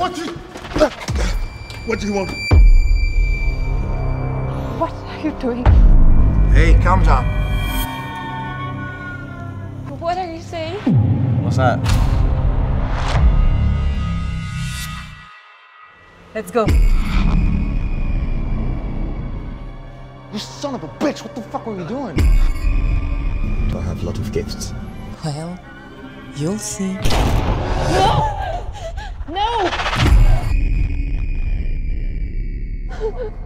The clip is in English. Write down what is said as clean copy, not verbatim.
What do you want? What are you doing? Hey, calm down. What are you saying? What's that? Let's go. You son of a bitch! What the fuck were you doing? Do I have a lot of gifts? Well, you'll see. No! No!